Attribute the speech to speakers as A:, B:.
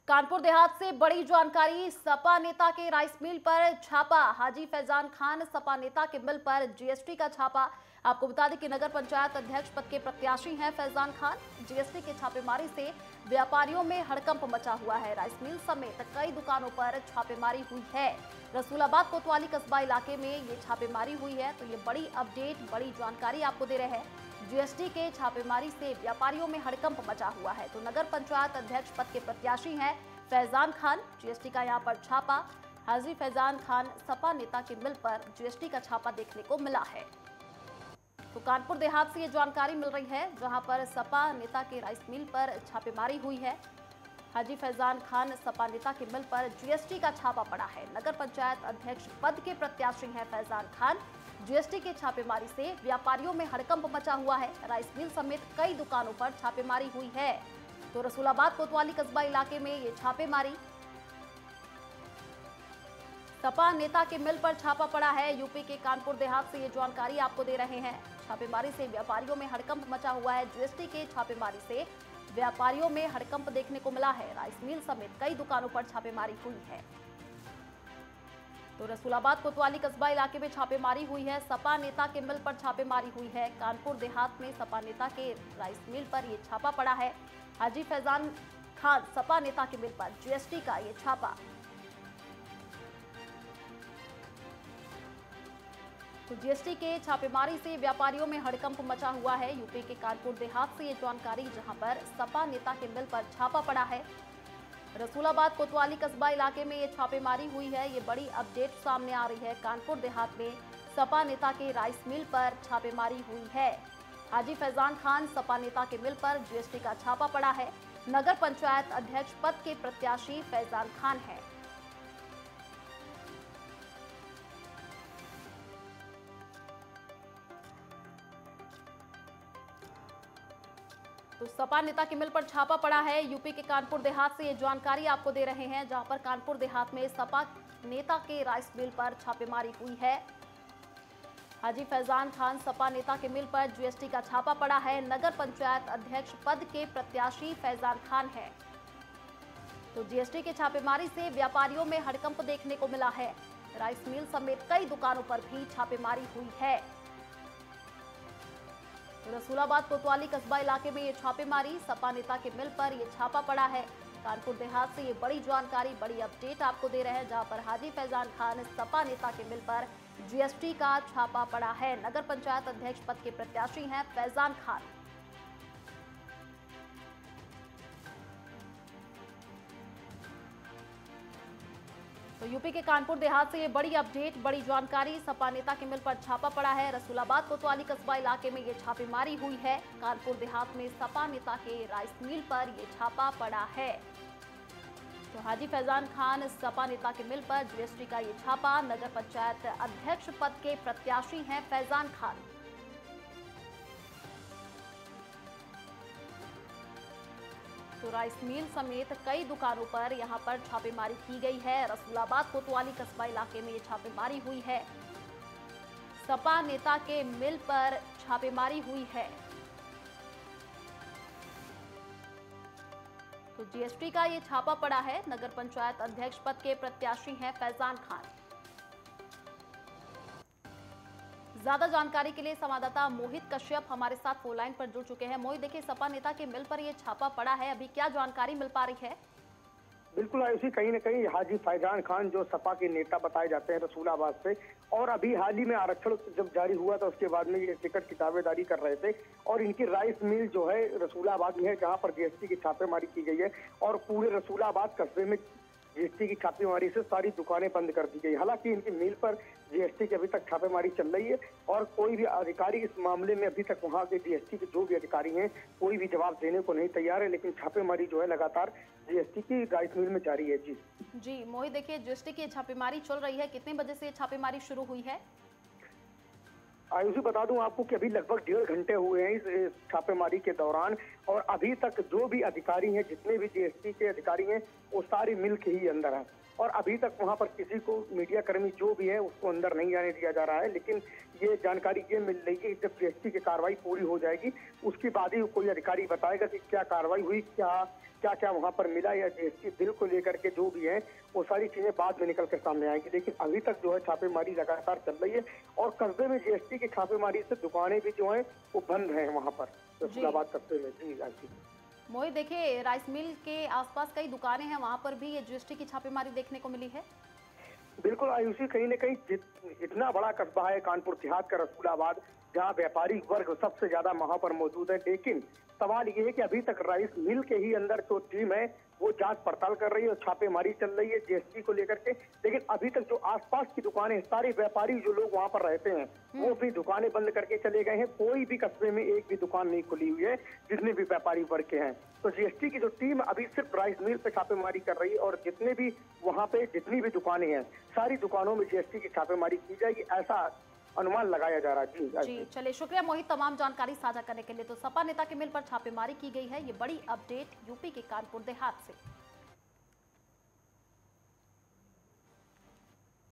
A: कानपुर देहात से बड़ी जानकारी। सपा नेता के राइस मिल पर छापा। हाजी फैजान खान सपा नेता के मिल पर जीएसटी का छापा। आपको बता दें कि नगर पंचायत अध्यक्ष पद के प्रत्याशी हैं फैजान खान। जीएसटी के छापेमारी से व्यापारियों में हड़कंप मचा हुआ है। राइस मिल समेत कई दुकानों पर छापेमारी हुई है। रसूलाबाद कोतवाली कस्बा इलाके में ये छापेमारी हुई है। तो ये बड़ी अपडेट, बड़ी जानकारी आपको दे रहे हैं। जीएसटी के छापेमारी से व्यापारियों में हड़कंप मचा हुआ है। तो नगर पंचायत अध्यक्ष पद के प्रत्याशी हैं फैजान खान। जीएसटी का यहां पर छापा। हाजी फैजान खान सपा नेता के मिल पर जीएसटी का छापा देखने को मिला है। तो कानपुर देहात से ये जानकारी मिल रही है, जहां पर सपा नेता के राइस मिल पर छापेमारी हुई है। हाजी फैजान खान सपा नेता के मिल पर जीएसटी का छापा पड़ा है। नगर पंचायत अध्यक्ष पद के प्रत्याशी हैं फैजान खान। जीएसटी के छापेमारी से व्यापारियों में हड़कंप मचा हुआ है। राइस मिल समेत कई दुकानों पर छापेमारी हुई है। तो रसूलाबाद कोतवाली कस्बा इलाके में ये छापेमारी। सपा नेता के मिल पर छापा पड़ा है। यूपी के कानपुर देहात से ये जानकारी आपको दे रहे हैं। छापेमारी से व्यापारियों में हड़कंप मचा हुआ है। जीएसटी के छापेमारी से व्यापारियों में हड़कंप देखने को मिला है। राइस मिल समेत कई दुकानों पर छापेमारी हुई है। तो रसूलाबाद कोतवाली कस्बा इलाके में छापेमारी हुई है। सपा नेता के मिल पर छापेमारी हुई है। कानपुर देहात में सपा नेता के राइस मिल पर यह छापा पड़ा है। हाजी फैजान खान सपा नेता के मिल पर जीएसटी का ये छापा। तो जीएसटी के छापेमारी से व्यापारियों में हड़कंप मचा हुआ है। यूपी के कानपुर देहात से ये जानकारी, जहां पर सपा नेता के मिल पर छापा पड़ा है। रसूलाबाद कोतवाली कस्बा इलाके में ये छापेमारी हुई है। ये बड़ी अपडेट सामने आ रही है। कानपुर देहात में सपा नेता के राइस मिल पर छापेमारी हुई है। हाजी फैजान खान सपा नेता के मिल पर जीएसटी का छापा पड़ा है। नगर पंचायत अध्यक्ष पद के प्रत्याशी फैजान खान हैं। तो सपा नेता के मिल पर छापा पड़ा है। यूपी के कानपुर देहात से ये जानकारी आपको दे रहे हैं, जहां पर कानपुर देहात में सपा नेता के राइस मिल पर छापेमारी हुई है। हाजी फैजान खान सपा नेता के मिल पर जीएसटी का छापा पड़ा है। नगर पंचायत अध्यक्ष पद के प्रत्याशी फैजान खान है। तो जीएसटी के छापेमारी से व्यापारियों में हड़कंप देखने को मिला है। राइस मिल समेत कई दुकानों पर भी छापेमारी हुई है। रसूलाबाद कोतवाली कस्बा इलाके में ये छापेमारी। सपा नेता के मिल पर ये छापा पड़ा है। कानपुर देहात से ये बड़ी जानकारी, बड़ी अपडेट आपको दे रहे हैं, जहां पर हाजी फैजान खान सपा नेता के मिल पर जीएसटी का छापा पड़ा है। नगर पंचायत अध्यक्ष पद के प्रत्याशी हैं फैजान खान। तो यूपी के कानपुर देहात से ये बड़ी अपडेट, बड़ी जानकारी। सपा नेता के मिल पर छापा पड़ा है। रसूलाबाद कोतवाली कस्बा इलाके में ये छापेमारी हुई है। कानपुर देहात में सपा नेता के राइस मिल पर ये छापा पड़ा है। तो हाजी फैजान खान सपा नेता के मिल पर जीएसटी का ये छापा। नगर पंचायत अध्यक्ष पद के प्रत्याशी हैं फैजान खान। तो राइस मिल समेत कई दुकानों पर यहां पर छापेमारी की गई है। रसूलाबाद कोतवाली कस्बा इलाके में ये छापेमारी हुई है। सपा नेता के मिल पर छापेमारी हुई है। तो जीएसटी का ये छापा पड़ा है। नगर पंचायत अध्यक्ष पद के प्रत्याशी हैं फैजान खान। ज्यादा जानकारी के लिए संवाददाता मोहित कश्यप हमारे साथ फोन लाइन पर जुड़ चुके हैं। मोहित, देखिए सपा नेता के मिल पर ये छापा पड़ा है, अभी क्या जानकारी मिल पा रही है?
B: बिल्कुल आयुषी, कहीं न कहीं हाजी फैजान खान जो सपा के नेता बताए जाते हैं रसूलाबाद से, और अभी हाल ही में आरक्षण जब जारी हुआ था उसके बाद में ये टिकट की दावेदारी कर रहे थे। और इनकी राइस मिल जो है रसूलाबाद में है, जहां पर जीएसटी की छापेमारी की गई है। और पूरे रसूलाबाद कस्बे में जीएसटी की छापेमारी से सारी दुकानें बंद कर दी गई। हालांकि इनकी मिल पर जीएसटी की अभी तक छापेमारी चल रही है और कोई भी अधिकारी इस मामले में अभी तक वहां के जीएसटी के जो भी अधिकारी हैं कोई भी जवाब देने को नहीं तैयार है। लेकिन छापेमारी जो है लगातार जीएसटी की राइस मिल में जारी है। जी
A: मोहित, देखिए जीएसटी की छापेमारी चल रही है, कितने बजे से छापेमारी शुरू हुई है?
B: आयुषी, बता दूं आपको कि अभी लगभग 1.5 घंटे हुए हैं इस छापेमारी के दौरान। और अभी तक जो भी अधिकारी हैं, जितने भी जीएसटी के अधिकारी हैं, वो सारी मिल के ही अंदर हैं और अभी तक वहां पर किसी को मीडिया कर्मी जो भी है उसको अंदर नहीं आने दिया जा रहा है। लेकिन ये जानकारी ये मिल रही है कि जब जीएसटी की कार्रवाई पूरी हो जाएगी उसके बाद ही कोई अधिकारी बताएगा कि क्या कार्रवाई हुई, क्या क्या वहां पर मिला, या जीएसटी बिल को लेकर के जो भी है वो सारी चीजें बाद में निकल कर सामने आएगी। लेकिन अभी तक जो है छापेमारी लगातार चल रही है और कस्बे में जीएसटी की छापेमारी से दुकानें भी जो है वो बंद है वहां पर रसूलाबाद कस्बे में। जी
A: मोहित, देखिए राइस मिल के आसपास कई दुकानें हैं, वहां पर भी ये जीएसटी की छापेमारी देखने को मिली है।
B: बिल्कुल आयुषी, कहीं न कहीं इतना बड़ा कस्बा है कानपुर देहात का रसूलाबाद, जहां व्यापारी वर्ग सबसे ज्यादा वहां पर मौजूद है। लेकिन सवाल ये है कि अभी तक राइस मिल के ही अंदर जो टीम है वो जांच पड़ताल कर रही है और छापेमारी चल रही है जीएसटी को लेकर के। लेकिन अभी तक जो आसपास की दुकानें, सारे व्यापारी जो लोग वहां पर रहते हैं वो भी दुकानें बंद करके चले गए हैं। कोई भी कस्बे में एक भी दुकान नहीं खुली हुई है, जितने भी व्यापारी वर्ग के हैं। तो जीएसटी की जो टीम अभी सिर्फ राइस मिल पे छापेमारी कर रही है और जितने भी वहां पे जितनी भी दुकानें हैं, सारी दुकानों में जीएसटी की छापेमारी की जाएगी, ऐसा अनुमान लगाया जा रहा है।
A: जी चलिए, शुक्रिया मोहित तमाम जानकारी साझा करने के लिए। तो सपा नेता के मिल पर छापेमारी की गई है, ये बड़ी अपडेट यूपी के कानपुर देहात से।